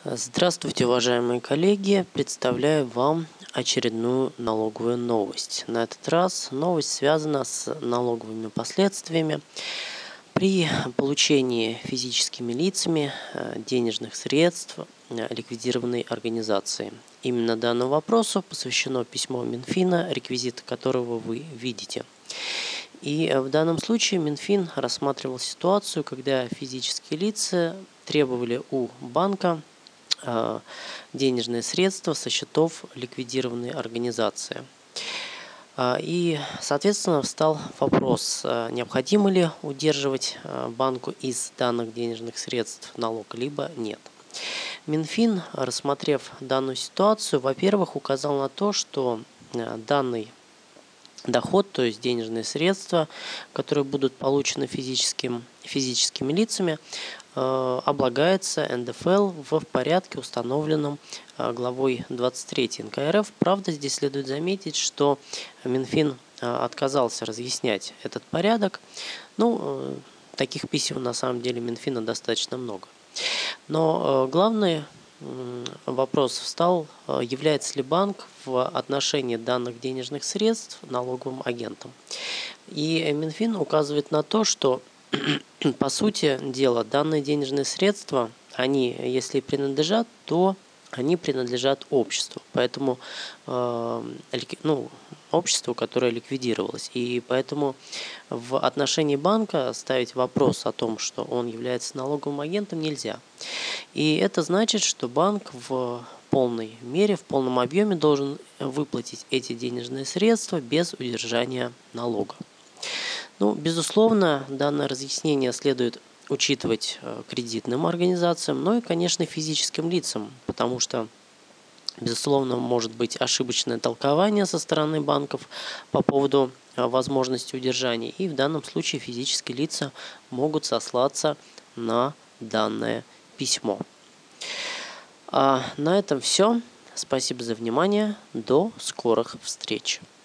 Здравствуйте, уважаемые коллеги! Представляю вам очередную налоговую новость. На этот раз новость связана с налоговыми последствиями при получении физическими лицами денежных средств ликвидированной организации. Именно данному вопросу посвящено письмо Минфина, реквизиты которого вы видите. И в данном случае Минфин рассматривал ситуацию, когда физические лица требовали у банка денежные средства со счетов ликвидированной организации. И, соответственно, встал вопрос, необходимо ли удерживать банку из данных денежных средств налог, либо нет. Минфин, рассмотрев данную ситуацию, во-первых, указал на то, что данный доход, то есть денежные средства, которые будут получены физическими лицами, облагается НДФЛ в порядке, установленном главой 23 НК РФ. Правда, здесь следует заметить, что Минфин отказался разъяснять этот порядок. Таких писем на самом деле Минфина достаточно много. Но главный вопрос встал, является ли банк в отношении данных денежных средств налоговым агентом. И Минфин указывает на то, что по сути дела данные денежные средства, они, если принадлежат, то они принадлежат обществу. Поэтому обществу, которое ликвидировалось. И поэтому в отношении банка ставить вопрос о том, что он является налоговым агентом, нельзя. И это значит, что банк в полной мере, в полном объеме должен выплатить эти денежные средства без удержания налога. Безусловно, данное разъяснение следует учитывать кредитным организациям, но и, конечно, физическим лицам, потому что, безусловно, может быть ошибочное толкование со стороны банков по поводу возможности удержания, и в данном случае физические лица могут сослаться на данное письмо. На этом все. Спасибо за внимание. До скорых встреч.